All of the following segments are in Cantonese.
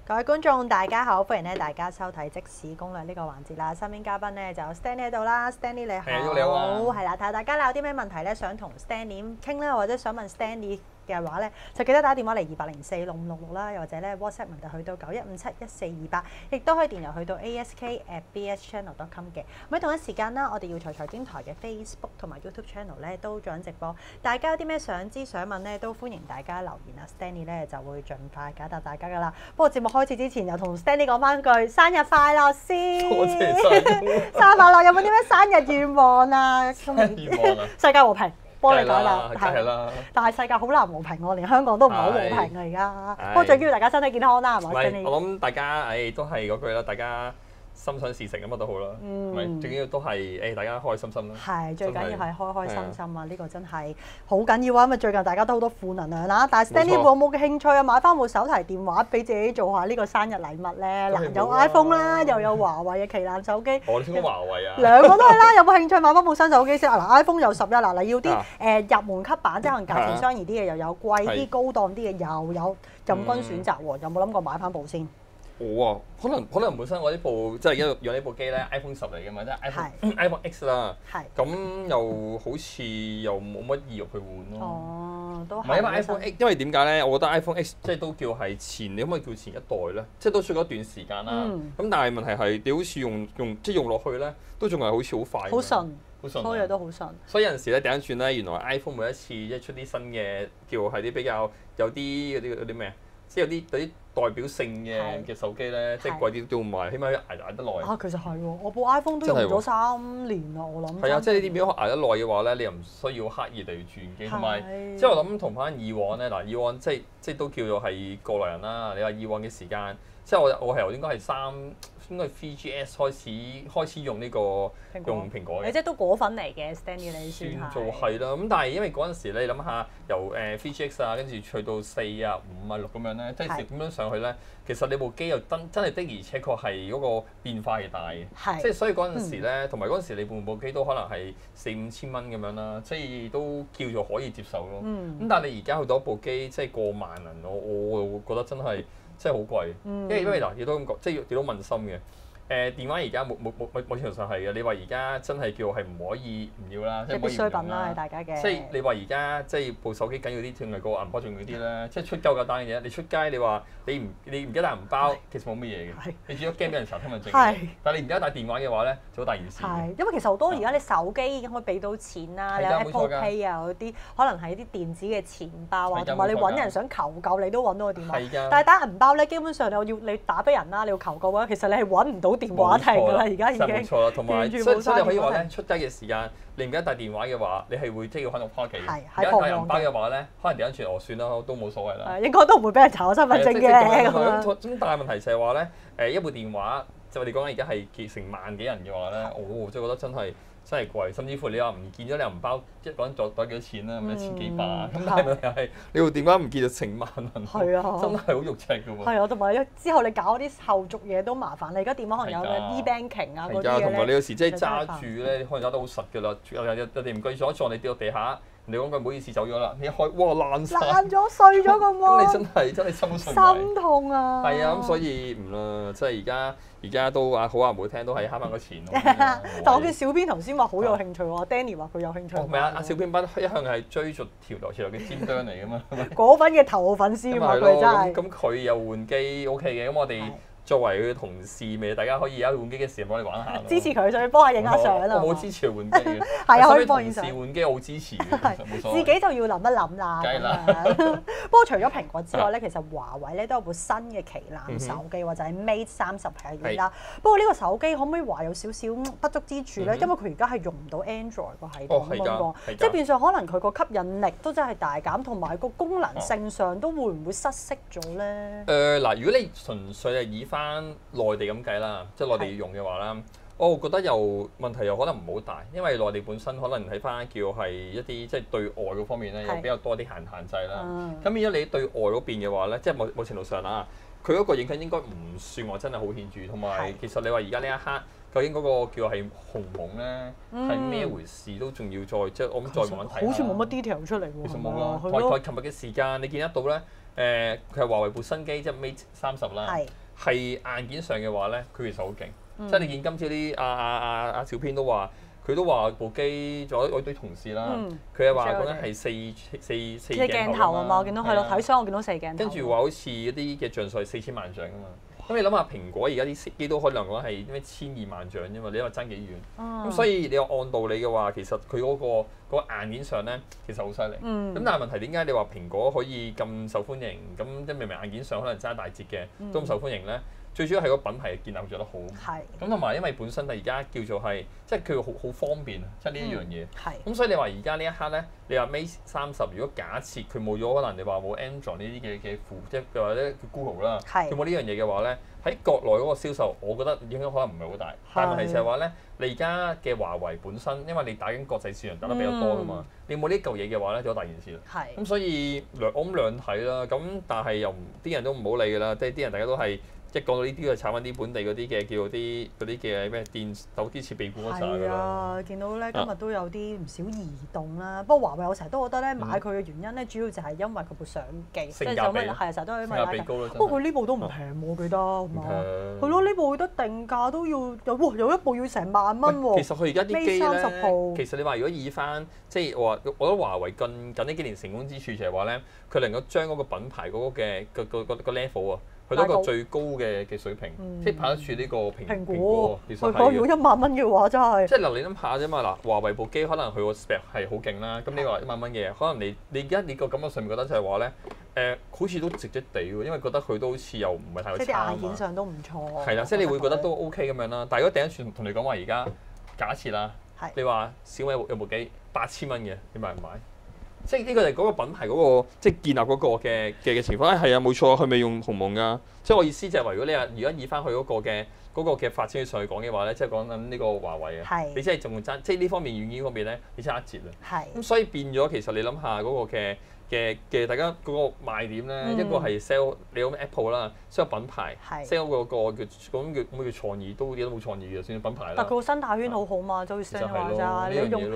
各位觀眾大家好，歡迎咧大家收睇即時攻略呢個環節啦。身邊嘉賓咧就有 Stanley 喺度啦，Stanley 你好， 你好， 係啦，睇下大家有啲咩問題咧想同 Stanley 傾啦，或者想問 Stanley 嘅話咧，就記得打電話嚟28046566啦，又或者咧 WhatsApp 問題去到91571428，亦都可以電郵去到 ask@bschannel.com 嘅。咁喺同一時間啦，我哋耀才財經台嘅 Facebook 同埋 YouTube Channel 咧都做緊直播，大家有啲咩想知想問咧，都歡迎大家留言啊 ，Stanley 咧就會盡快解答大家噶啦。不過節目開始之前，又同 Stanley 講翻句生日快樂先， 多謝晒， 生日快樂！有冇啲咩生日願望啊？ 生日願望啊！ 世界和平。幫你講啦， 係啦。 但係世界好難和平喎，連香港都唔係好和平啊而家。不過最緊要大家身體健康啦，係咪？ 我諗大家都係嗰句啦，大家心想事成咁乜都好啦。最緊要都係大家開開心心啦。 係最緊要係開開心心啊！呢個真係好緊要啊！因為最近大家都好多負能量啦。但係 Stanley 有冇嘅興趣啊？買翻部手提電話俾自己做下呢個生日禮物咧。嗱，有 iPhone 啦，又有華為嘅旗艦手機。 我哋先講華為啊。 兩個都係啦，有冇興趣買翻部新手機先？嗱 iPhone 有11啦，你要啲入門級版，即係可能價錢相宜啲嘅又有，貴啲高檔啲嘅又有，任君選擇喎。有冇諗過買翻部先？ 我啊，可能本身我呢部即係用呢部機咧 iPhone 10嚟嘅嘛，即係 iPhone X 啦。係。咁又好似又冇乜意欲去換咯。哦，都係。唔係因為 iPhone X，因為點解咧？我覺得 iPhone X 即係都叫係前，你可唔可以叫前一代咧？即係都出咗一段時間啦。咁但係問題係你好似用落去咧，都仲係好似好快。好順。好順。所有都好順。所以有陣時咧，第一轉咧，原來 iPhone 每一次即係出啲新嘅，叫係啲比較有啲嗰啲咩啊？即係有啲代表性嘅手機咧，即係貴啲都要買，起碼要捱得耐。啊， 其實係喎，我部 iPhone 都用咗3年啦，我諗。 係啊，即係呢啲變咗捱得耐嘅話咧，你又唔需要刻意地轉機，同埋即係我諗同翻以往咧，嗱以往即係都叫做係過來人啦。你話以往嘅時間，即係我係由應該係應該係 3GS 開始用呢個用蘋果嘅。 你即係都果粉嚟嘅 Stanley 你算做係啦，咁但係因為嗰陣時你諗下由3GX 啊，跟住去到4啊、5啊、6咁樣咧，即係咁樣上去咧，其實你部機又真係的而且確係嗰個變化係大嘅，即係所以嗰陣時咧，同埋嗰陣時你部機都可能係4-5千蚊咁樣啦，即係都叫做可以接受咯。咁但係你而家去到一部機即係過萬銀，我覺得真係好貴，因為嗱亦都咁講，即係亦都問心嘅。電話而家某程度上係嘅，你話而家真係叫係唔可以唔要啦，即係必需品啦，係大家嘅。即係你話而家即係部手機緊要啲，仲係個銀包重要啲咧，即係出夠簡單嘅嘢。你出街你話你唔記得帶銀包，其實冇乜嘢嘅。你只係驚俾人查身份證。但係你而家帶電話嘅話咧，就好大件事。因為其實好多而家你手機已經可以俾到錢啦，有 Apple Pay 啊嗰啲，可能係啲電子嘅錢包啊，同埋你揾人想求救你都揾到個電話。但係打銀包咧，基本上你打俾人啦，你要求救啊，其實你係揾唔到電話亭㗎啦，而家已經。冇錯啦，同埋所以你可以話咧，出街嘅時間你唔記得帶電話嘅話，你係會即係要喺度翻屋企。而家帶銀包嘅話咧，可能掉緊轉算啦，都冇所謂啦。應該都唔會俾人查我身份證嘅。咁但係問題就係話咧，一部電話就我哋講緊而家係成萬幾人嘅話咧，我即係覺得真係貴，甚至乎你話唔見咗你銀包，一個人袋幾多錢啦？咁1000幾百，咁但係問題係你部電話唔見就成萬銀，係啊，真係好肉赤㗎喎。係啊，同埋之後你搞啲後續嘢都麻煩，你而家電話可能有嘅 e-banking 啊嗰啲嘢咧。同埋你有時即係揸住咧，可能揸得好實㗎啦，人哋唔記咗撞你跌落地下。你講句唔好意思走咗啦，你一開哇爛咗碎咗個膜，咁你真係心痛啊！係啊，咁所以唔啦，即係而家都話好話唔好聽，都係慳翻個錢。但我見小編頭先話好有興趣喎，Danny 話佢有興趣。唔係啊，阿小編一向係追逐潮流嘅尖端嚟㗎嘛。果粉嘅頭號粉絲嘛，佢真係。咁佢又換機 OK 嘅，咁我哋。作為佢嘅同事，咪大家可以而家換機嘅時候幫你玩下。支持佢，所以幫下影下相啦。我冇支持換機嘅，係啊，可以幫影相。同事換機我好支持嘅，冇錯。自己就要諗一諗啦。梗係啦。不過除咗蘋果之外咧，其實華為咧都有部新嘅旗艦手機，或者係 Mate 30系列啦。不過呢個手機可唔可以話有少少不足之處咧？因為佢而家係用唔到 Android 個系統咁樣，即係變相可能佢個吸引力都真係大減，同埋個功能性上都會唔會失色咗咧？ 嗱，如果你純粹係以翻內地咁計啦，即係內地要用嘅話啦，我覺得問題又可能唔好大，因為內地本身可能睇翻叫係一啲即係對外嗰方面咧，有比較多啲限制啦。咁變咗你對外嗰邊嘅話咧，即係某程度上啦，佢嗰個影響應該唔算話真係好顯著，同埋其實你話而家呢一刻究竟嗰個叫係鴻蒙咧係咩回事，都仲要再即係我咁再慢慢睇。好似冇乜 detail 出嚟喎。其實冇啦，同埋琴日嘅時間你見得到咧。 佢係華為部新機即係 Mate 30啦，係硬件上嘅話咧，佢其實好勁。即係你見今朝啲阿小編都話，佢都話部機仲有我啲同事啦，佢係話講緊係四鏡頭啊嘛， 我見到係咯，睇相我見到4鏡頭。 跟住話好似一啲嘅像素係4000萬像㗎嘛。咁你諗下蘋果而家啲機都可能講係咩1200萬像啫嘛，你話爭幾遠？咁所以你話按道理嘅話，其實佢嗰個硬件上咧，其實好犀利。咁但係問題點解你話蘋果可以咁受歡迎？咁即係明明硬件上可能爭大截嘅，都咁受歡迎咧？最主要係個品牌建立做得好。咁同埋因為本身而家叫做係即係佢好方便啊，即係呢一樣嘢。咁所以你話而家呢一刻咧，你話 Mate 30如果假設佢冇咗可能你話冇 Android 呢啲嘅輔，即係或者 Google 啦，佢冇呢樣嘢嘅話咧，喺國內嗰個銷售，我覺得影響可能唔係好大。但係問題就係話咧，你而家嘅華為本身，因為你打緊國際市場打得比較多㗎嘛，你冇呢嚿嘢嘅話咧，就好大件事啦。咁所以我諗兩睇啦。咁但係又啲人都唔好理㗎啦，即係啲人大家都係。一講到呢啲就炒翻啲本地嗰啲嘅叫做啲嗰啲嘅咩手機設備股嗰陣㗎咯。係啊， 見到咧今日都有啲唔少移動啦。不過華為我成日都覺得咧買佢嘅原因咧，主要就係因為佢部相機， 性價比係成日都係因為性價比高啦。 不過佢呢部都唔平喎，我記得係嘛？係咯，呢部得定價都要有一部要成萬蚊喎。 其實佢而家啲機咧， 30 Pro 其實你話如果以翻即係我覺得華為近呢幾年成功之處就係話咧，佢能夠將嗰個品牌嗰個嘅個 level 啊。去到一個最高嘅水平，即係拍得住呢個蘋果。其實係。如果1萬蚊嘅話，真係。即係嗱，你諗下啫嘛，嗱，華為部機可能佢個 spec 係好勁啦，咁你話1萬蚊嘅嘢，可能你而家你個感覺上面覺得就係話咧，好似都值得地喎，因為覺得佢都好似又唔係太差。 即係硬件上都唔錯。 係啦，即係你會覺得都 OK 咁樣啦。但係如果第一串同你講話而家假設啦，你話小米有部機8000蚊嘅，你買唔買？即係呢個就係嗰個品牌嗰個即係建立嗰個嘅情況。係啊，冇錯，佢未用鴻蒙㗎。即係我意思就係話，如果你話而家以翻佢嗰個嘅發展上去講嘅話咧，即係講緊呢個華為啊，你真係仲爭，即係呢方面軟件嗰邊咧，你差一截啊。咁所以變咗，其實你諗下嗰個嘅大家嗰個賣點咧，一個係 sell 你講 Apple 啦 ，sell 品牌 ，sell 嗰個叫創意，都冇創意嘅算品牌啦。 但佢個生態圈好好嘛，就好似話齋，你用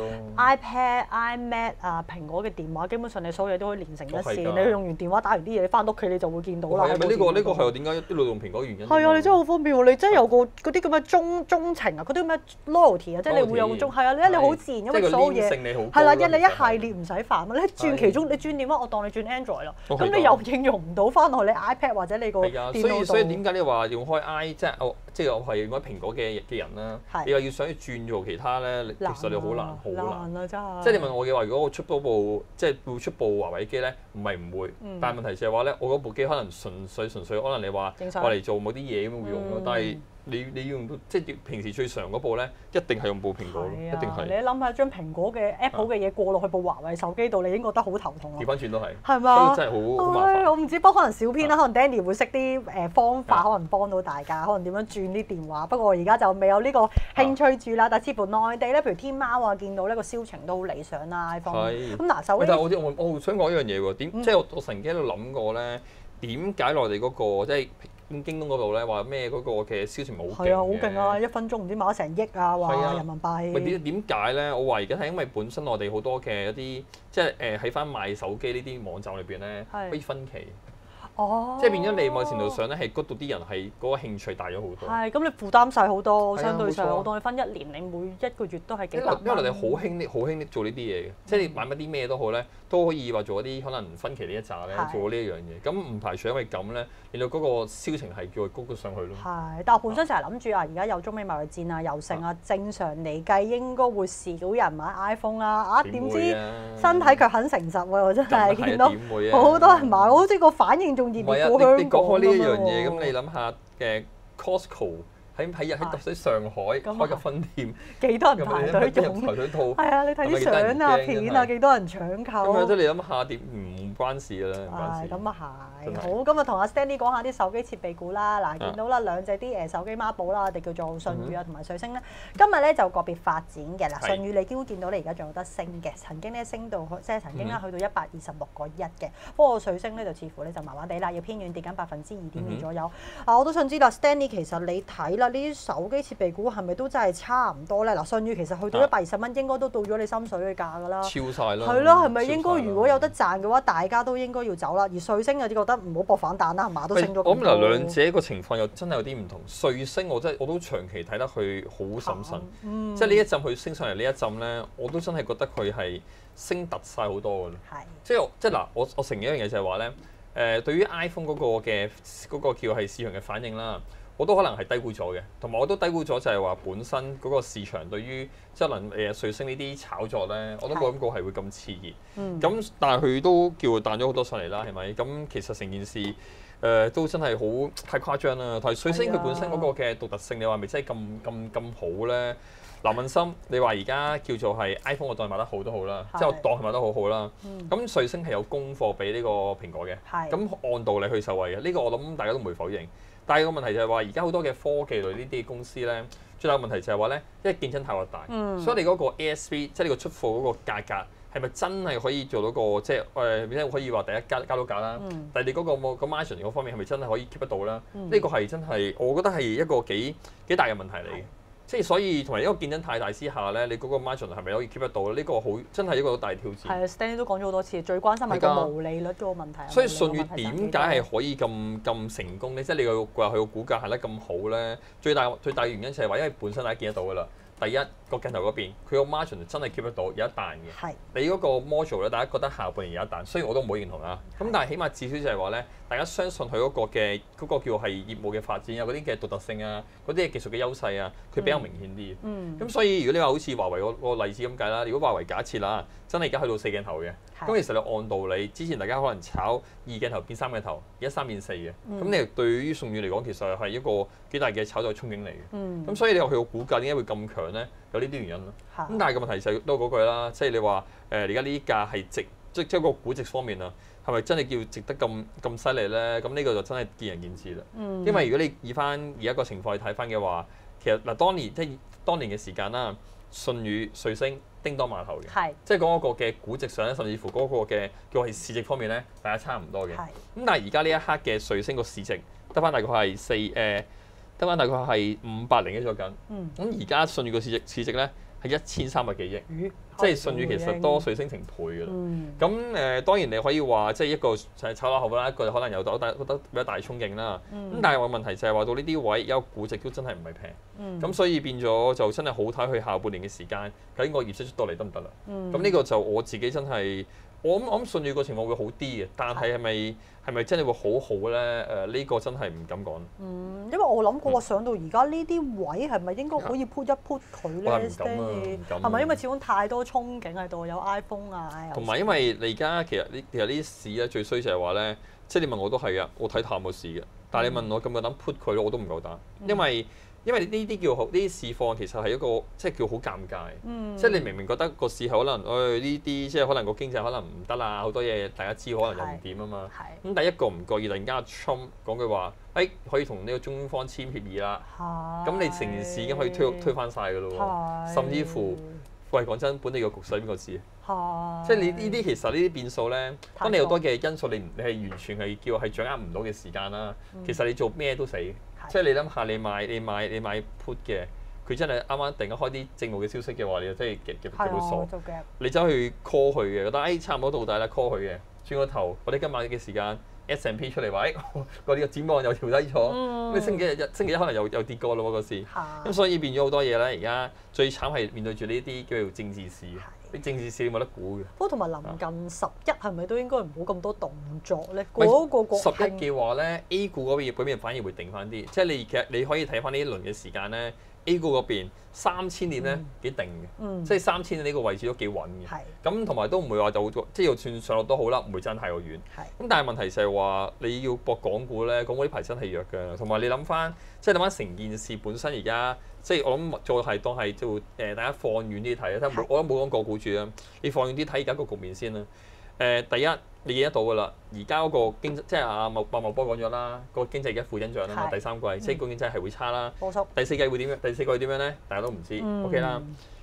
iPad、iMac 啊，蘋果嘅電話，基本上你所有嘢都可以連成一線。你用完電話打完啲嘢，你翻屋企你就會見到啦。 呢個係我點解一路用蘋果原因？ 係啊，你真係好方便喎！你真係有個嗰啲咁嘅鐘情啊，嗰啲咁嘅 loyalty 啊，即係你會有個鐘，係啊，你好自然，因為所有嘢係啦，你一系列唔使煩啊，你轉其中你轉電話，我當你轉 Android 咯，咁你又應用唔到翻落你 iPad 或者你個電腦度。 所以點解你話用開即係我係用開蘋果嘅人啦？你話要想去轉做其他咧，其實你好難，好難啊！真係。 即係你問我嘅話，如果我出多部即係會出部華為機咧，唔係唔會，但係問題就係話咧，我嗰部機可能純粹可能你話我嚟做某啲嘢咁會用咯，但係。你用到即係平時最常嗰部咧，一定係用部蘋果咯，一定係。你諗下將蘋果嘅 Apple 嘅嘢過落去部華為手機度，你已經覺得好頭痛啦。 調翻轉都係。 係嘛？ 真係好麻煩。 我唔知，不過可能小編啦，可能 Danny 會識啲方法，可能幫到大家，可能點樣轉啲電話。不過我而家就未有呢個興趣住啦。但係似乎內地咧，譬如天貓啊，見到呢個銷情都好理想啦，iPhone。咁嗱，手機。 但係我想講一樣嘢喎，即係我曾經喺度諗過咧，點解內地嗰個即係？京東嗰度咧話咩嗰個嘅銷情冇好勁嘅，係啊，好勁啊！1分鐘唔知買咗成億啊，話人民幣。咪點解咧？我話而家係因為本身內地好多嘅一啲即係喺翻賣手機呢啲網站裏邊咧，可以分期。即係變咗你某程度上咧，係嗰度啲人係嗰個興趣大咗好多。係，咁你負擔細好多，相對上我當你分1年，你每一個月都係幾百蚊。因為你哋好興做呢啲嘢嘅，即係你買乜啲咩都好咧，都可以話做一啲可能分期呢一紮咧，做呢一樣嘢。咁唔排除因為咁咧，令到嗰個銷情係叫佢谷咗上去咯。係，但係我本身成日諗住啊，而家有中美貿易戰啊，又剩啊，正常嚟計應該會少人買 iPhone 啦。啊，點知身體卻很誠實喎，我真係見到好多人買，好似個反應仲〜唔係啊！你講開呢一樣嘢，咁你諗下嘅 Costco 喺上海開個分店，幾多人排隊用？係啊！你睇啲相啊、片啊，幾多人搶購？咁你諗下點唔關事㗎啦？咁啊係。好，咁啊同阿 Stanley 講下啲手機設備股啦。嗱，見到啦兩隻啲手機孖寶啦，我哋叫做舜宇啊同埋瑞聲咧。今日咧就個別發展嘅啦。舜宇你見到你而家仲有得升嘅，曾經咧升到即係曾經咧去到126.1嘅。不過瑞聲咧就似乎咧就麻麻地啦，要偏軟跌緊2.2%左右。我都想知道 Stanley 其實你睇啦。 呢啲手機設備股係咪都真係差唔多咧？嗱，舜宇其實去到120蚊應該都到咗你心水嘅價㗎啦。 超晒啦！ 係咯，係咪應該如果有得賺嘅話，大家都應該要走啦？而瑞星有啲覺得唔好搏反彈啦，係嘛？都升咗咁多。 我諗嗱，兩者個情況又真係有啲唔同。瑞星我都長期睇得佢好審慎，即係呢一陣佢升上嚟呢一陣咧，我都真係覺得佢係升突晒好多㗎啦。係。即係嗱，我承認一樣嘢就係話咧，對於 iPhone 嗰個叫係市場嘅反應啦。我都可能係低估咗嘅，同埋我都低估咗就係話本身嗰個市場對於即係可能瑞星呢啲炒作咧，我都冇諗過係會咁熾熱。咁但係佢都叫彈咗好多上嚟啦，係咪？咁其實成件事都真係好太誇張啦。同埋瑞星佢本身嗰個嘅獨特性，你話咪真係咁好咧？嗱，問心，你話而家叫做係 iPhone 我當賣得好都好啦，即係我當佢賣得好好啦。咁瑞星係有供貨俾呢個蘋果嘅，咁按道理去受惠嘅，呢個我諗大家都唔會否認。但係個問題就係話，而家好多嘅科技類呢啲公司咧，最大嘅問題就係話咧，因為競爭太過大，所以你嗰個 ASP 即係你個出貨嗰個價格係咪真係可以做到個即係可以話第一加到價啦？但係你嗰個margin 嗰方面係咪真係可以 keep 得到啦？呢個係真係我覺得係一個幾大嘅問題嚟嘅。即係所以同埋一個競爭太大之下咧，你嗰個 margin 係咪可以 keep 得到咧？呢個好真係一個好大挑戰。係啊 ，Stanley 都講咗好多次，最關心係個毛利率嗰個問題。 所以舜宇點解係可以咁成功咧？即係你話佢個股價行得咁好咧？最大原因就係話，因為本身大家見得到㗎啦。第一個鏡頭嗰邊，佢個 margin 真係 keep 得到有一彈嘅。係。你嗰個 module 咧，大家覺得下半年有一彈，雖然我都唔好認同啊。咁但係起碼至少就係話咧，大家相信佢嗰個叫係業務嘅發展啊，嗰啲嘅獨特性啊，嗰啲嘅技術嘅優勢啊，佢比較明顯啲。咁所以如果你話好似華為個例子咁計啦，如果華為假設啦，真係而家去到4鏡頭嘅，咁其實你按道理，之前大家可能炒2鏡頭變3鏡頭，而家3變4嘅，咁你對於舜宇嚟講，其實係一個幾大嘅炒作憧憬嚟嘅。咁所以你話佢個股價點解會咁強咧？有呢啲原因咯。咁但係個問題就都係嗰句啦，即係你話而家呢啲價係值，即係個估值方面啊，係咪真係叫值得咁犀利咧？咁呢個就真係見仁見智啦。因為如果你以翻而家個情況去睇翻嘅話，其實嗱當年嘅時間啦，舜宇、瑞星、叮當碼頭嘅，即係嗰個嘅估值上咧，甚至乎嗰個嘅叫係市值方面咧，大家差唔多嘅。咁但係而家呢一刻嘅瑞星個市值得翻大概係得翻大概係501咗緊。咁而家舜宇個市值咧係1300幾億，即係舜宇其實多瑞星成倍㗎啦。咁當然你可以話即係一個就係炒落後啦，一個可能有覺得比較大衝勁啦。咁但係個問題就係話到呢啲位有估值都真係唔係平。咁所以變咗就真係好睇佢下半年嘅時間究竟個業績出到嚟得唔得啦？咁呢個就我自己真係我諗舜宇個情況會好啲嘅，但係係咪真係會好好咧？呢個真係唔敢講。 因為我諗過上到而家呢啲位係咪應該可以 put 一 put 佢咧？係咪因為始終太多憧憬喺度，有 iPhone 啊？ 同埋因為你而家其實呢啲市咧最衰就係話咧，即係你問我都係啊，我睇淡個市嘅，但係你問我咁夠膽 put 佢我都唔夠膽，因為呢啲叫好，呢啲市況其實係一個即係叫好尷尬。即係你明明覺得個市可能呢啲即係可能個經濟可能唔得啦，好多嘢大家知可能又唔掂啊嘛。咁第一個唔覺意突然間阿 Trump 講句話，可以同呢個中方簽協議啦。咁你成件事已經可以推翻晒㗎咯喎。甚至乎，喂講真，本地個局勢邊個知？即係你呢啲其實呢啲變數咧，當你有多嘅因素，你係完全係叫掌握唔到嘅時間啦。其實你做咩都死。即係你諗下，你買 put 嘅，佢真係啱啱突然間開啲正路嘅消息嘅話，你就真係夾到傻。你走去 call 佢嘅，覺得差唔多到底啦 call 佢嘅，轉個頭，我哋今晚嘅時間 S&P 出嚟話，個呢個展望又調低咗，咁你星期一可能又跌過咯喎個市。咁所以變咗好多嘢咧。而家最慘係面對住呢啲叫做政治事。啲政治事你冇得估嘅。不過同埋臨近11係咪都應該唔好咁多動作咧？嗰個國慶 11嘅話咧，A 股嗰邊反而會定翻啲。即係其實你可以睇翻呢一輪嘅時間咧 ，A 股嗰邊3000點咧幾定嘅，即係3000點呢個位置都幾穩嘅。咁同埋都唔會話就即係就算上落都好啦，唔會爭太過遠。咁但係問題就係話你要搏港股咧，港股呢排真係弱嘅。同埋你諗翻，即係諗翻成件事本身而家。即係我諗做係當係做大家放遠啲睇啊！我都冇講個股住啦，你放遠啲睇而家個局面先啦。第一你見得到㗎啦，而家嗰個經濟即係阿茂波講咗啦，個經濟而家負增長啦嘛，第三季即係個經濟係會差啦。第四季會點樣？第四季點樣咧？大家都唔知。OK 啦。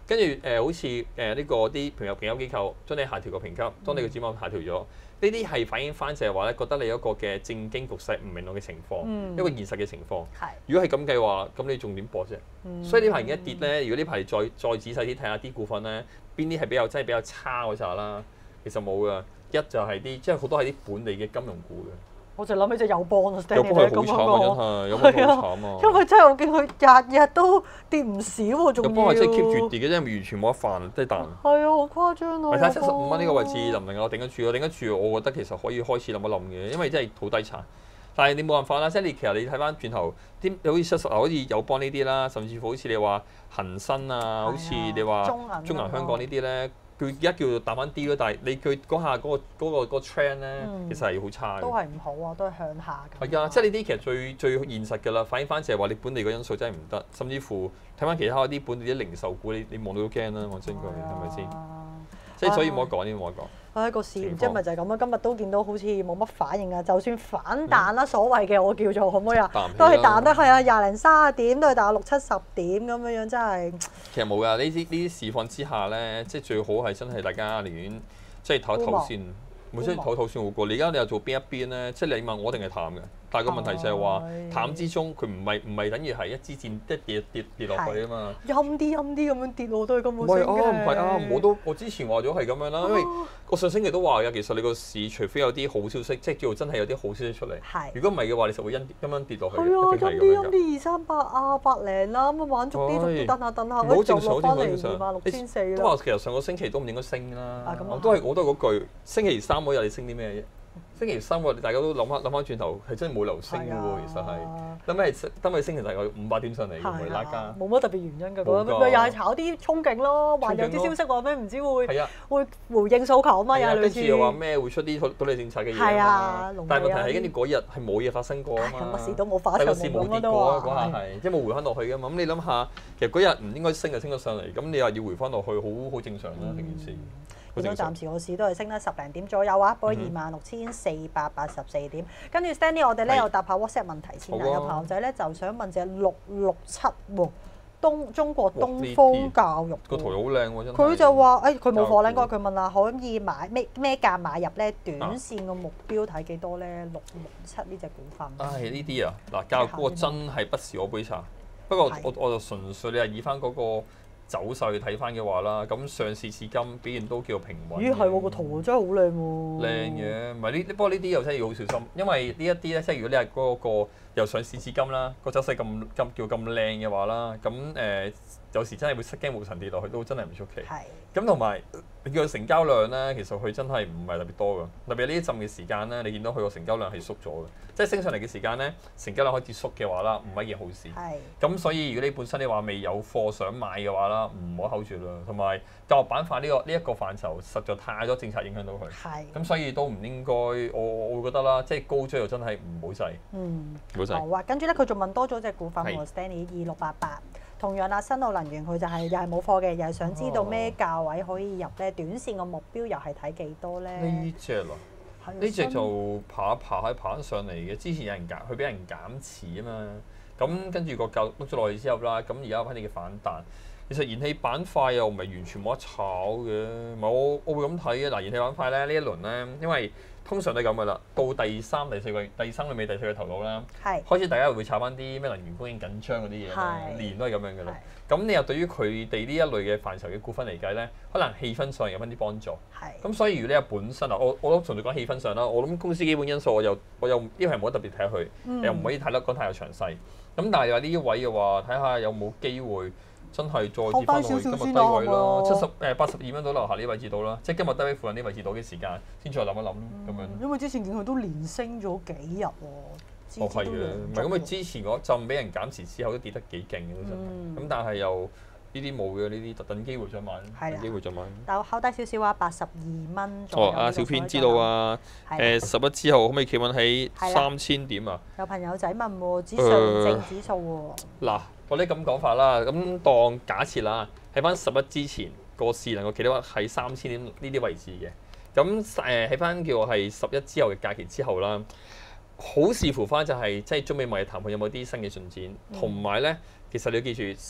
跟住好似呢個啲評級機構將你下調個評級，當你個展望下調咗，呢啲係反映翻就係話咧，覺得你一個嘅政經局勢唔明朗嘅情況，一個現實嘅情況。如果係咁嘅話，咁你仲點搏啫？所以呢排而家跌咧，如果呢排再仔細啲睇下啲股份咧，邊啲係真係比較差嗰扎啦，其實冇噶。一就係啲即係好多係啲本地嘅金融股嘅。 我就諗起隻友邦啊， 友邦係好慘啊，真係友邦好慘啊！ 因為真係我見佢日日都跌唔少喎，仲要。友邦係真係 keep 住跌嘅，真係完全冇得翻，即係彈。 係啊，好誇張啊！ 睇下75蚊呢個位置能唔能夠頂得住？頂得住，我覺得其實可以開始諗一諗嘅，因為真係好低殘。但係你冇辦法啦，即係其實你睇翻轉頭啲好似好似友邦呢啲啦，甚至乎好似你話恒生啊，好似你話中銀香港呢啲咧。佢而家叫做淡翻啲咯，但係你佢嗰下嗰個 trend 咧，其實係好差嘅。都係唔好啊，都係向下嘅。 係啊，即係呢啲其實最現實㗎啦，反映翻就係話你本地個因素真係唔得，甚至乎睇翻其他嗰啲本地啲零售股，你望到都驚啦，我真句係咪先？即係所以冇得講呢，冇得講。唉， 個市唔知咪就係咁啊！今日都見到好似冇乜反應啊，就算反彈啦，所謂嘅我叫做可唔可以啊？都係彈得係啊，20零30點都係彈60-70點咁樣樣，真係。 其實冇㗎，呢啲市況之下咧，即係最好係真係大家寧願即係唞一唞先，冇即係唞一唞先好過。你而家你又做邊一邊咧？即係你問我定係淡嘅？但係個問題就係話淡之中，佢唔係等於係一支箭跌落去啊嘛。陰啲咁樣跌落都係咁好升嘅。唔係啊，我之前話咗係咁樣啦，因為我上星期都話嘅，其實你個市除非有啲好消息，即係叫做真係有啲好消息出嚟。如果唔係嘅話，你就會陰跌落去。係啊，陰啲200-300啊，100零啦，咁玩足啲，等下，可以做落翻嚟26400-6400啦。都話其實上個星期都唔應該升啦。我都係嗰句，星期三嗰日你升啲咩啫？星期三大家都諗翻轉頭，係真係冇流升嘅喎，其實係。等佢升其實有500點上嚟，唔係拉加。冇乜特別原因㗎，咪又係炒啲憧憬咯，話有啲消息話咩唔知會回應訴求啊嘛，又係類似。跟住又話咩會出啲土地政策嘅嘢啊嘛。但係問題係跟住嗰日係冇嘢發生過啊嘛。乜事都冇發生，乜事冇跌過啊，嗰下係即係冇回翻落去㗎嘛。咁你諗下，其實嗰日唔應該升就升咗上嚟，咁你話要回翻落去，好正常啦，成件事。見到暫時個市都係升得10零點左右啊，報26,484點。跟住 Stanley，我哋咧又答下 WhatsApp 問題先啦。有朋友仔咧就想問隻667喎，中國東方教育個圖好靚喎，真係。佢就話：佢冇貨啦，應該佢問下可以買咩價買入咧？短線個目標睇幾多咧？667呢隻股份。呢啲啊，嗱，教育股真係不是我杯茶。不過我就純粹你係以翻嗰個走勢去睇翻嘅話啦，咁上市至今表現都叫做平穩。咦，係喎，個圖真係好靚喎。靚嘅，唔係不過呢啲又真係要好小心，因為呢一啲咧，即係如果你係嗰個由上市至今啦，個走勢咁叫咁靚嘅話啦，咁有時真係會失驚無神跌落去，都真係唔出奇。係。咁同埋你叫佢成交量咧，其實佢真係唔係特別多㗎。特別呢一陣嘅時間咧，你見到佢個成交量係縮咗嘅，即係升上嚟嘅時間咧，成交量開始縮嘅話啦，唔係一件好事。係。咁所以如果你本身你話未有貨想買嘅話啦，唔好 hold 住啦。同埋教育板塊呢一個範疇，實在太多政策影響到佢。係。咁所以都唔應該，我會覺得啦，即係高追又真係唔好滯。唔好滯。好啊，跟住咧佢仲問多咗隻股份喎 ，Stanley 2688。同樣啦，新奧能源佢就係又係冇貨嘅，又係想知道咩價位可以入咧？短線個目標又係睇幾多咧？呢隻啊，呢隻就爬上嚟嘅。之前有人佢俾人減持啊嘛，咁跟住個價碌咗落去之後啦，咁而家有翻啲嘅反彈。其實燃氣板塊又唔係完全冇得炒嘅，唔係我會咁睇嘅。嗱，燃氣板塊咧呢一輪咧，因為通常都係咁噶啦，到第三、第四季頭腦啦，開始大家會炒翻啲咩能源供應緊張嗰啲嘢，年都係咁樣噶啦。咁你又對於佢哋呢一類嘅範疇嘅股份嚟計咧，可能氣氛上有翻啲幫助。咁所以如果你係本身啊，我都純粹講氣氛上啦，我諗公司基本因素我又呢個係冇得特別睇下佢，又唔可以睇得講太有詳細。咁但係話呢一位嘅話，睇下有冇機會。真係再跌翻落去今日低位咯，82蚊到樓下呢位置到啦，即係今日低位附近呢位置到嘅時間，先再諗一諗咁樣。因為之前見佢都連升咗幾日喎。係嘅，唔係咁佢之前嗰陣俾人減持之後都跌得幾勁嘅都真係。咁但係又呢啲冇嘅，呢啲特等機會再買，等機會再買。但係考低少少啊，82蚊左右。阿小編知道啊，11之後可唔可以企穩喺3000點啊？有朋友仔問喎，指上證指數喎。嗱。我哋咁講法啦，咁當假設啦，喺翻11之前個市能夠企得穩喺3000點呢啲位置嘅，咁喺翻叫係11之後嘅假期之後啦，好視乎翻就係即係中美貿易談判有冇啲新嘅進展，同埋咧其實你要記住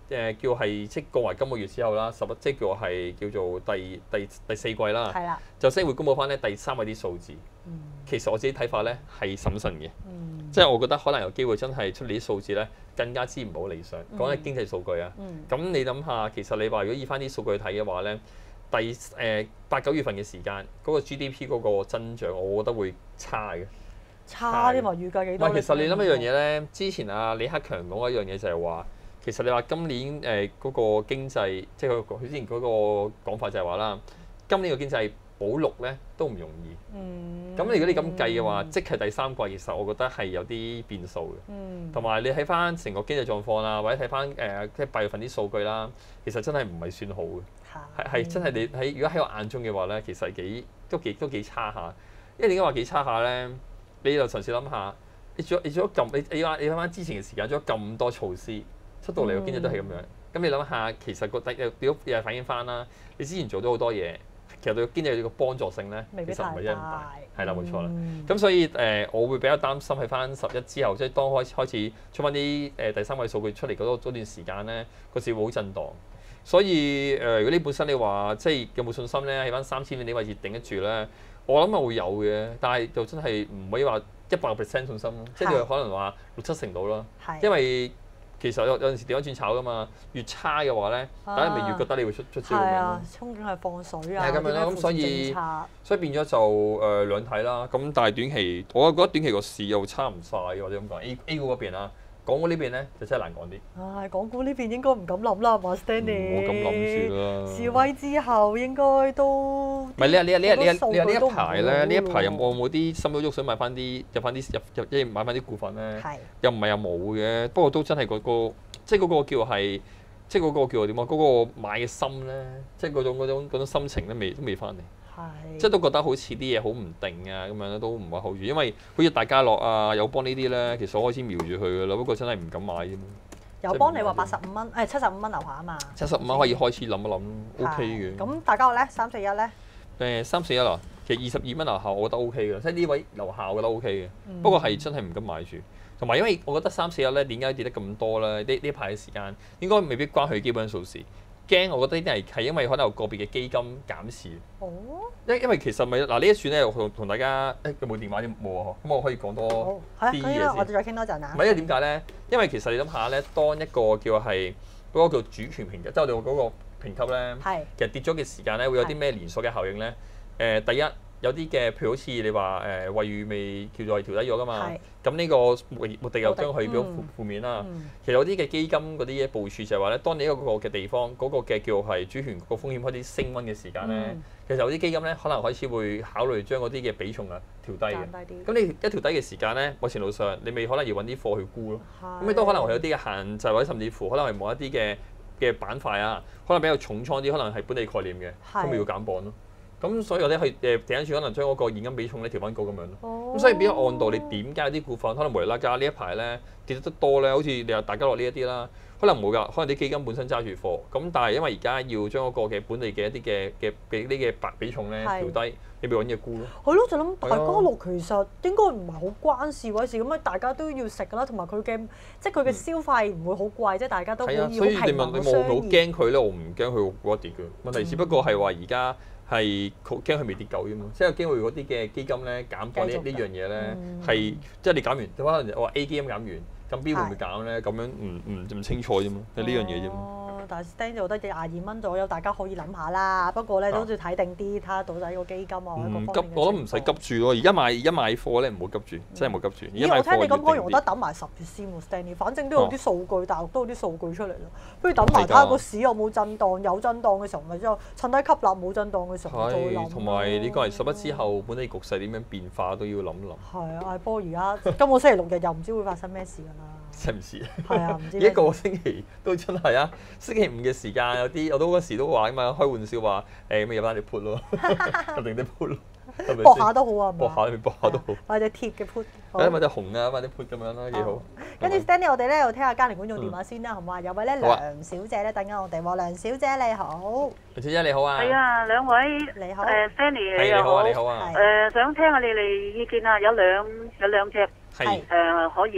叫係即係過埋今個月之後啦，即係叫做第四季啦， 係啦， 就先會公佈翻咧第三季啲數字。其實我自己睇法咧係審慎嘅，即係我覺得可能有機會真係出嚟啲數字咧更加之唔好理想。講緊經濟數據啊，咁你諗下，其實你話如果以翻啲數據睇嘅話咧，8、9月份嘅時間嗰個 GDP 嗰個增長，我覺得會差嘅。 差啲嘛？預計幾多？ 唔係，其實你諗一樣嘢咧，之前啊李克強講一樣嘢就係話，其實你話今年嗰個經濟，即係佢之前嗰個講法就係話啦，今年個經濟保六咧都唔容易。咁如果你咁計嘅話，即係第三季，其實我覺得係有啲變數嘅。同埋你睇翻成個經濟狀況啦，或者睇翻即係8月份啲數據啦，其實真係唔係算好嘅。係真係你如果喺我眼中嘅話咧，其實都幾差下。因為點解話幾差下咧？你就嘗試諗下，你做咗咁，你睇翻之前嘅時間，做咗咁多措施，出到嚟個經濟都係咁樣。咁你諗下，其實個又係反映翻啦。你之前做咗好多嘢，其實對個經濟嘅幫助性咧，其實唔係真係咁大。係啦，冇錯啦。咁所以我會比較擔心喺翻11之後，即係當開始出翻啲第三季數據出嚟嗰段時間咧，個市會好震盪。所以如果你本身你話即係有冇信心咧，喺翻3000點位置頂得住咧？我諗係會有嘅，但係就真係唔可以話100% 信心咯，即係可能話6、7成到啦。因為其實有陣時調翻轉炒噶嘛，越差嘅話咧，大家咪越覺得你會出招咁樣。係啊， 憧憬係放水啊， 係咁樣啦。咁所以變咗就兩睇啦。咁但係短期，我覺得短期個市又差唔晒，或者咁講。A 股嗰邊啊。港股呢邊咧就真係難講啲。港股呢邊應該唔敢諗啦，嘛 Stanley。唔好咁諗住啦。示威之後應該都唔係你話呢一排咧？呢一排有冇啲心喐喐想買翻啲買翻啲股份咧？又唔係又冇嘅，不過都真係即係嗰個叫係，即係嗰個叫點啊？嗰個買嘅心咧，即係嗰種心情咧，都未翻嚟。即係都覺得好似啲嘢好唔定啊，咁樣咧都唔係好住，因為好似大家樂啊、友邦呢啲咧，其實我開始瞄住佢噶啦，不過真係唔敢買啫嘛。友邦你話85蚊，75蚊樓下啊嘛。75蚊可以開始諗一諗 ，OK 嘅。咁大家樂咧341咧？341啦，其實22蚊樓下我覺得 OK 嘅，即係呢位樓下我覺得 OK 嘅。不過係真係唔敢買住，同埋因為我覺得341咧點解跌得咁多咧？呢排嘅時間應該未必關佢基本數事。驚，我覺得呢啲係因為可能有個別嘅基金減持。哦。因為其實咪嗱呢一轉咧，同大家有冇電話啲冇啊？咁我可以講多啲嘢先。我哋再傾多陣啊。唔係因為點解咧？因為其實你諗下咧，當一個叫係嗰個叫主權評級，即係我哋嗰個評級咧，其實跌咗嘅時間咧，會有啲咩連鎖嘅效應咧？第一有啲嘅，譬如好似你話惠譽未叫做係調低咗噶嘛，咁呢個目的又將佢變負面啦。其實有啲嘅基金嗰啲嘢部署就係話咧，當你一個嘅地方嗰個嘅叫係主權個風險開始升溫嘅時間咧，其實有啲基金咧可能開始會考慮將嗰啲嘅比重啊調低嘅。咁你一調低嘅時間咧，某程度上你咪可能要揾啲貨去沽咯。咁你都可能會有啲嘅限制，或者甚至乎可能係某一啲嘅板塊啊，可能比較重倉啲，可能係本地概念嘅，咁咪要減磅咯。咁所以我哋去第一處可能將嗰個現金比重咧調翻高咁樣咯。咁所以變咗按道理點解有啲股份可能無啦啦加呢一排咧跌得多咧？好似你話大家樂呢一啲啦，可能冇㗎，可能啲基金本身揸住貨，咁但係因為而家要將嗰個嘅本地嘅一啲嘅呢嘅比重咧調低，你咪揾嘢沽咯。係咯，就諗大家樂其實應該唔係好關事嗰事，咁啊大家都要食㗎啦，同埋佢嘅即係佢嘅消費唔會好貴，即係大家都好要平衡嘅商業。所以你問我好驚佢咧，我唔驚佢股跌嘅問題，只不過係話而家。係驚佢未跌夠啫嘛，即係驚佢嗰啲嘅基金咧減磅呢樣嘢咧係即係你減完，可能我話 A 基金減完，咁 B 會唔會減咧？咁樣唔清楚啫嘛，係呢樣嘢啫嘛。但係 stand 就得22蚊左右，大家可以諗下啦。不過咧都要睇定啲，睇下到底個基金啊，唔急，我都唔使急住咯。而家買貨咧唔好急住，真係唔好急住。咦？我聽你咁講，容得等埋10月先喎 ，Stanley。反正都有啲數據，大陸都有啲數據出嚟咯。不如等埋睇下個市有冇震盪，有震盪嘅時候咪之後趁低吸納，冇震盪嘅時候再諗。同埋呢個係11之後本地局勢點樣變化都要諗諗。係啊，不過而家今個星期6日又唔知會發生咩事㗎啦。真唔知。係啊，唔知。一個星期都真係啊，星期5嘅時間有啲我都嗰時都話啊嘛，開玩笑話咪入翻啲 put 咯，入定啲 put 咯。搏下都好啊，搏下都好。買隻鐵嘅 put，買隻紅啊，買啲 put 咁樣啦，幾好。跟住 Stanley，我哋咧又聽下家庭觀眾電話先啦，好唔好？有位咧梁小姐咧等緊我哋喎，梁小姐你好。梁小姐你好啊。係啊，兩位你好。Stanley 你好。你好啊。想聽下你哋意見啊，有兩隻係可以嗬。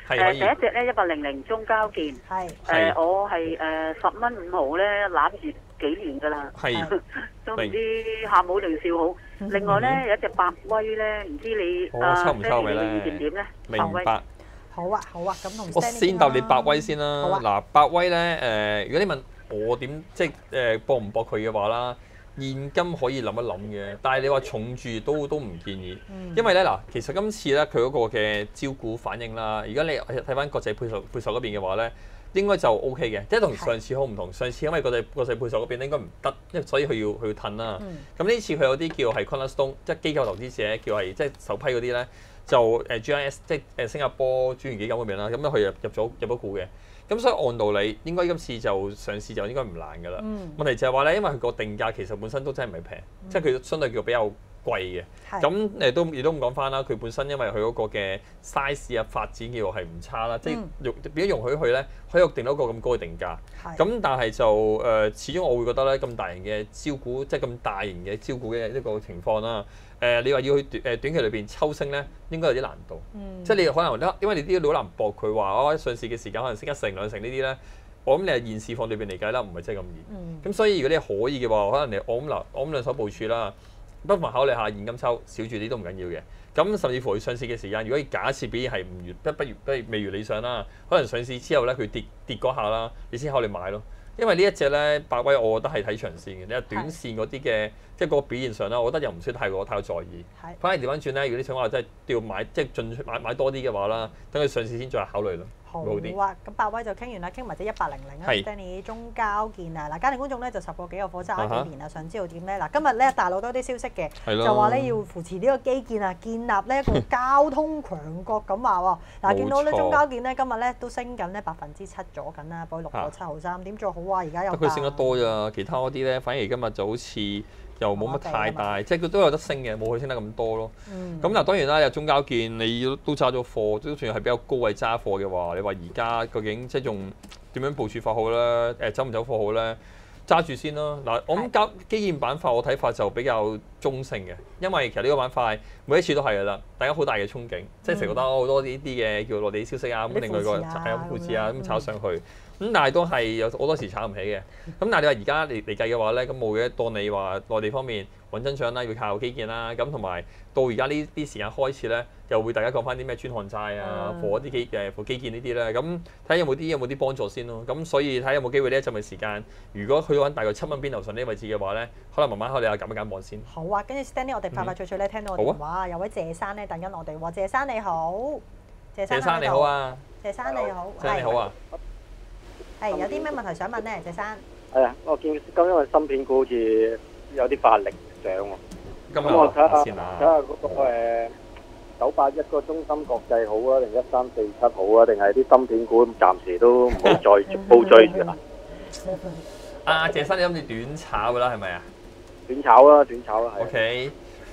係第一隻咧100中交建，我係10蚊5毫咧攬住幾年㗎啦，都唔知喊好定笑好。另外咧有一隻百威咧，唔知你抽唔抽尾咧？ 意見點咧？ 明白。 好啊，咁同我先答你百威先啦。嗱，百威咧如果你問我點即係搏唔搏佢嘅話啦，現金可以諗一諗嘅，但係你話重注都唔建議，因為咧嗱，其實今次咧佢嗰個嘅招股反應啦，如果你睇翻國際配售嗰邊嘅話咧，應該就 O K 嘅，即係同上次好唔同。上次因為國際配售嗰邊應該唔得，因為所以佢要褪啦。咁呢次佢有啲叫係 Cornerstone，即係機構投資者叫係即係首批嗰啲咧，就GIS 即係新加坡專員基金嗰邊啦，咁咧佢入咗股嘅。咁所以按道理應該今次就上市就應該唔難㗎啦。問題就係話咧，因為佢個定價其實本身都真係唔係平，即係佢相對叫比較貴嘅。咁亦都咁講翻啦，佢本身因為佢嗰個嘅 size 啊發展叫係唔差啦，即係變咗容許佢咧可以定到一個咁高嘅定價。咁但係就始終我會覺得咧咁大型嘅招股，即係咁大型嘅招股嘅一個情況啦。你話要去短期裏邊抽升咧，應該有啲難度。即係你可能因為你啲好難搏佢話上市嘅時間可能升1成2成呢啲咧，我諗你係現市況裏邊嚟計啦，唔係真係咁易。咁所以如果你可以嘅話，可能我諗兩手部署啦，不妨考慮下現金抽，少住啲都唔緊要嘅。咁甚至乎佢上市嘅時間，如果假設表現係未如理想啦，可能上市之後咧佢跌嗰下啦，你先考慮買咯。因為呢一隻咧，百威我覺得係睇長線嘅。你話短線嗰啲嘅，即係個表現上啦，我覺得又唔需要太過在意。反而調翻轉咧，如果你想話真係要買，即係進買多啲嘅話啦，等佢上市先再考慮咯。 好啊，咁百威就傾完啦，傾埋隻100啊 ，Stanley 中交建啊，嗱家庭觀眾咧就10個幾個貨揸幾年啦，想知道點咧？嗱今日咧大陸多啲消息嘅，就話咧要扶持呢個基建啊，建立呢一個交通強國咁話喎。嗱見到咧中交建咧今日咧都升緊咧7%咗緊啦，報6個7毫3，點做好啊？而家又佢升得多咋，其他嗰啲咧反而今日就好似又冇乜太大，即係佢都有得升嘅，冇佢升得咁多咯。咁嗱當然啦，有中交建你都揸咗貨，都算係比較高位揸貨嘅話，你話而家究竟即係仲點樣部署法好咧？走唔走貨好咧？揸住先啦。嗱，我諗基建板塊我睇法就比較中性嘅，因為其實呢個板塊每一次都係㗎啦，大家好大嘅憧憬，即係成日覺得好多呢啲嘅叫內地消息啊，咁另外個股市啊咁炒上去。咁但係都係有好多時炒唔起嘅。咁但係你話而家嚟計嘅話咧，咁冇嘅當你話內地方面穩增長啦，要靠基建啦，咁同埋到而家呢啲時間開始咧，又會大家講翻啲咩專項債啊，貨一啲基建呢啲咧，咁睇下有冇啲幫助先咯。咁所以睇下有冇機會呢一陣嘅時間，如果去揾大概7蚊邊頭上呢啲位置嘅話咧，可能慢慢考慮下揀一揀磅先。 好啊，跟住 Stanley 我哋快脆咧聽到我電話，有位謝生咧等緊我哋喎，謝生你好， 謝生你好啊， 謝生你好， 謝生你好啊。 係有啲咩問題想問咧，謝生？ 係啊，我見今日芯片股好似有啲發力漲喎。 咁我睇下嗰個981個中芯國際好啊，定1347好啊，定係啲芯片股暫時都唔好再高追住啦。 謝生你諗住短炒㗎啦，係咪啊？ 短炒啦，短炒啦，係。 OK。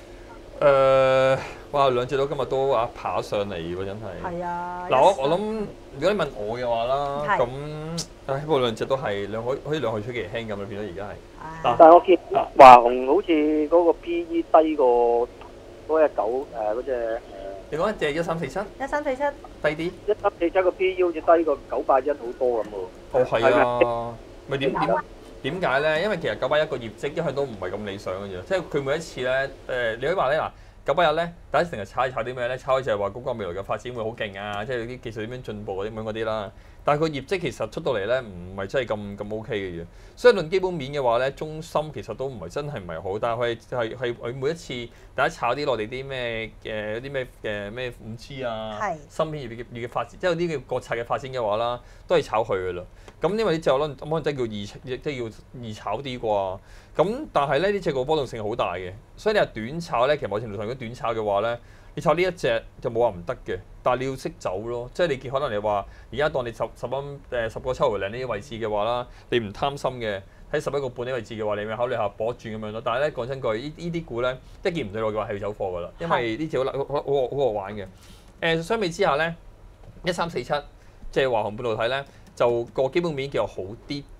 哇！兩隻都今日都爬上嚟喎，真係。係啊。 嗱，我諗，如果你問我嘅話啦，咁不過兩隻都係好似兩害取其輕咁啦，變咗而家係。 但係我見華虹好似嗰個 PE 低過嗰隻嗰隻你講一隻1347？1347低啲。 1347個 PE 好似低過981好多咁喎。 哦，係啊。咪點解咧？因為其實981個業績一向都唔係咁理想嘅啫，即係佢每一次咧你可以話咧嗱。981咧，第一成日炒啲咩咧？炒就係話嗰個未來嘅發展會好勁啊，即係啲技術點樣進步嗰啲咁嗰啲啦。但係佢業績其實出到嚟咧，唔係真係咁 OK 嘅嘢。所以論基本面嘅話咧，中芯其實都唔係真係唔係好，但係佢每一次大家炒啲內地啲咩咩5G 啊，芯片業嘅發展，即係有啲嘅國策嘅發展嘅話啦，都係炒佢㗎啦。咁因為呢隻可能真係叫易炒啲啩。咁但係咧呢隻個波動性好大嘅，所以你話短炒咧，其實某程度上如果短炒嘅話咧，你炒呢一隻就冇話唔得嘅，但係你要識走咯，即係你見可能你話而家當你10蚊10個7毫零呢啲位置嘅話啦，你唔貪心嘅喺11個半呢位置嘅話，你咪考慮下搏轉咁樣咯。但係咧講真句，呢啲股咧一見唔對路嘅話係要走貨㗎啦，因為呢隻好好玩嘅。相比之下咧，1347即係華虹半導體咧，就個基本面叫好啲啲。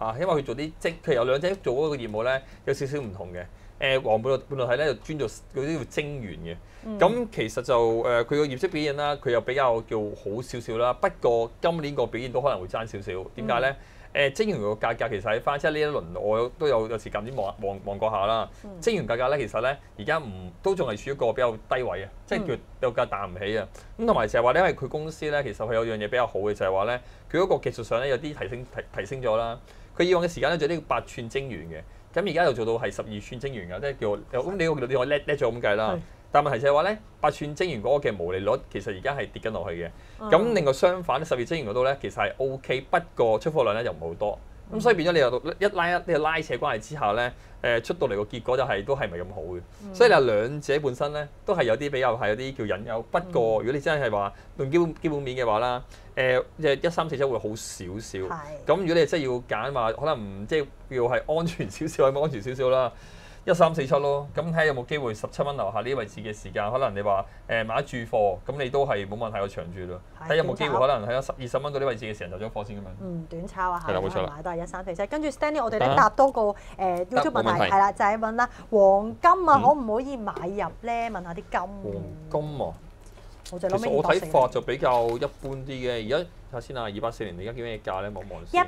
嚇，因為佢做啲佢有兩隻做嗰個業務咧有少少唔同嘅。黃半導體咧就專做嗰啲叫晶圓嘅。咁其實就佢個業績表現啦，佢又比較叫好少少啦。不過今年個表現都可能會爭少少。點解咧？晶圓個價格其實喺翻即係呢一輪我都有時間啲望過下啦。晶圓價格咧其實咧而家都仲係處於一個比較低位啊，即係叫價彈唔起啊。咁同埋就係話咧，因為佢公司咧其實佢有樣嘢比較好嘅就係話咧，佢嗰個技術上咧有啲提升咗啦。佢以往嘅時間咧做呢個8寸晶圓嘅，咁而家又做到係12寸晶圓㗎，即係叫咁你我叻咗咁計啦。但問題就係話咧，8寸晶圓嗰個嘅毛利率其實而家係跌緊落去嘅。咁另外相反咧，12晶圓嗰度咧其實係 OK，不過出貨量咧又唔係好多。咁所以變咗你又拉扯關係之下咧，出到嚟個結果就都係咪咁好嘅？所以你話兩者本身咧都係有啲比較係有啲叫隱憂。不過如果你真係話用基本面嘅話啦，1347會好少少。咁如果你真係要揀話，可能即係要係安全少少，係咪安全少少啦？1347咯，咁睇下有冇機會17蚊樓下呢啲位置嘅時間，可能你話買得住貨，咁你都係冇問題個長住咯。睇下有冇機會可能喺20蚊嗰啲位置嘅時候走咗貨先咁樣。 短炒啊， 係啦，冇錯啦， 買都係1347。跟住 Stanley，我哋咧答多個YouTube 問題，係啦，就係問啦，黃金啊，可唔可以買入咧？問下啲金。 黃金啊， 其實我睇法就比較一般啲嘅。而家睇下先啊，240年而家叫咩價咧？望望先。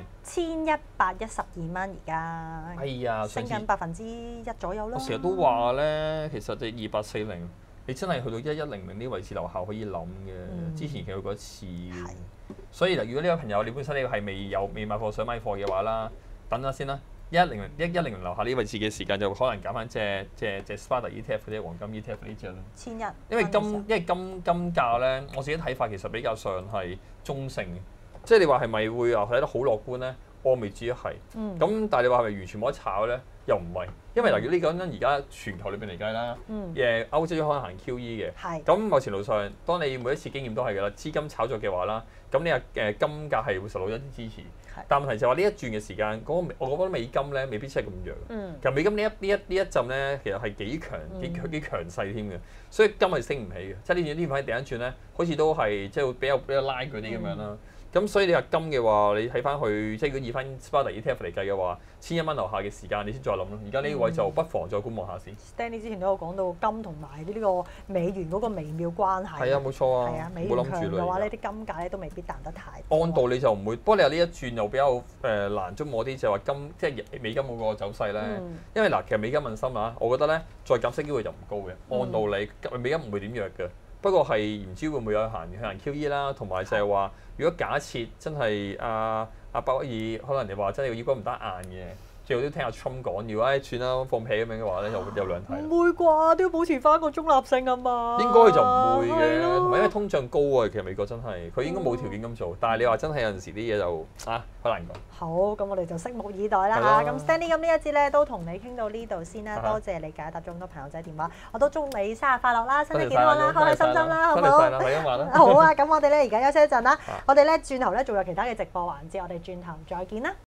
1112蚊而家。哎呀，升緊1%左右啦。 我成日都話咧，其實隻2840，你真係去到1100呢位置樓下可以諗嘅。之前其實去過一次。所以嗱，如果呢位朋友你本身你係未買貨想買貨嘅話啦，等下先啦。110樓下呢位置嘅時間就可能揀翻隻 Spada ETF 嗰啲黃金 ETF 呢隻啦。 1100。 因為金價咧，我自己睇法其實比較上係中性嘅，即係你話係咪會話睇得好樂觀咧？我未至於係。咁但係你話係咪完全冇得炒咧？又唔係，因為嗱，如果你講緊而家全球裏邊嚟計啦，歐洲可能行 QE 嘅，咁某程度上，當你每一次經驗都係㗎啦，資金炒作嘅話啦，咁你金價係會受到一啲支持。但問題就係話呢一轉嘅時間，我覺得美金咧未必真係咁弱。其實美金呢一陣咧，其實係幾強勢添嘅，所以金係升唔起嘅。即係呢塊第一轉咧，好似都係即係比較拉佢啲咁樣啦。咁所以你話金嘅話，你睇翻去，即係如果以翻 Spada ETF 嚟計嘅話，1100蚊樓下嘅時間，你先再諗咯。而家呢位就不妨再觀望下先。 Stanley 之前都有講到金同埋呢個美元嗰個微妙關係。 係啊，冇錯啊。 係啊，美元強嘅話，呢啲金價咧都未必彈得太。 按道理就唔會，不過你話呢一轉又比較難捉摸啲，就係話金即係美金嗰個走勢咧。因為嗱，其實美金問心啊，我覺得咧再減息機會就唔高嘅。按道理美金唔會點弱嘅。不過係唔知會唔會有行 QE 啦，同埋就係話，如果假設真係阿鮑威爾可能你話真係要果唔得硬嘅，最好都聽阿 Trump 講，如果算啦放屁咁樣嘅話咧，有兩睇。 唔會啩？都要保持翻個中立性啊嘛。 應該就唔會嘅，同埋因為通脹高啊，其實美國真係佢應該冇條件咁做。但係你話真係有陣時啲嘢就好難講。 好，咁我哋就拭目以待啦嚇。咁 Stanley 咁呢一節咧都同你傾到呢度先啦，多謝你解答咗咁多朋友仔電話，我都祝你生日快樂啦，身體健康啦，開開心心啦，好唔好？好啊，咁我哋咧而家休息一陣啦，我哋咧轉頭咧仲有其他嘅直播環節，我哋轉頭再見啦。